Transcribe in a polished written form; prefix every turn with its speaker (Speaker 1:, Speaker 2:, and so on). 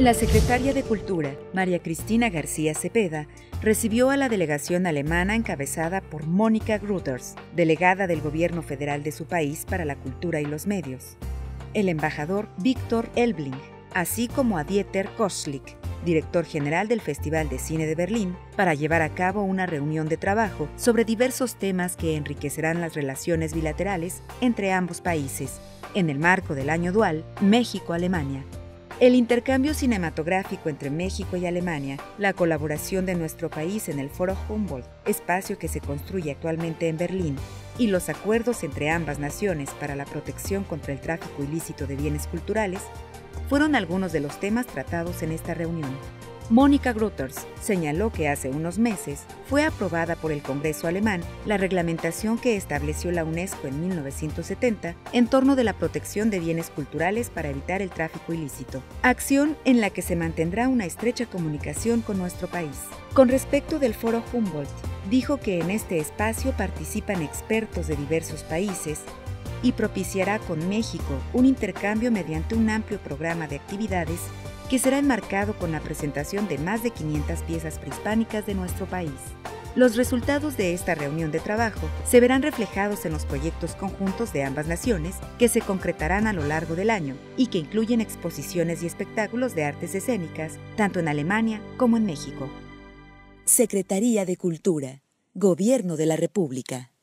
Speaker 1: La secretaria de Cultura, María Cristina García Cepeda, recibió a la delegación alemana encabezada por Mónica Grütters, delegada del gobierno federal de su país para la cultura y los medios, el embajador Viktor Elbling, así como a Dieter Koschlik, director general del Festival de Cine de Berlín, para llevar a cabo una reunión de trabajo sobre diversos temas que enriquecerán las relaciones bilaterales entre ambos países, en el marco del año dual México-Alemania. El intercambio cinematográfico entre México y Alemania, la colaboración de nuestro país en el Foro Humboldt, espacio que se construye actualmente en Berlín, y los acuerdos entre ambas naciones para la protección contra el tráfico ilícito de bienes culturales, fueron algunos de los temas tratados en esta reunión. Mónica Grütters señaló que hace unos meses fue aprobada por el Congreso alemán la reglamentación que estableció la UNESCO en 1970 en torno de la protección de bienes culturales para evitar el tráfico ilícito, acción en la que se mantendrá una estrecha comunicación con nuestro país. Con respecto del Foro Humboldt, dijo que en este espacio participan expertos de diversos países y propiciará con México un intercambio mediante un amplio programa de actividades que será enmarcado con la presentación de más de 500 piezas prehispánicas de nuestro país. Los resultados de esta reunión de trabajo se verán reflejados en los proyectos conjuntos de ambas naciones que se concretarán a lo largo del año y que incluyen exposiciones y espectáculos de artes escénicas, tanto en Alemania como en México.
Speaker 2: Secretaría de Cultura, Gobierno de la República.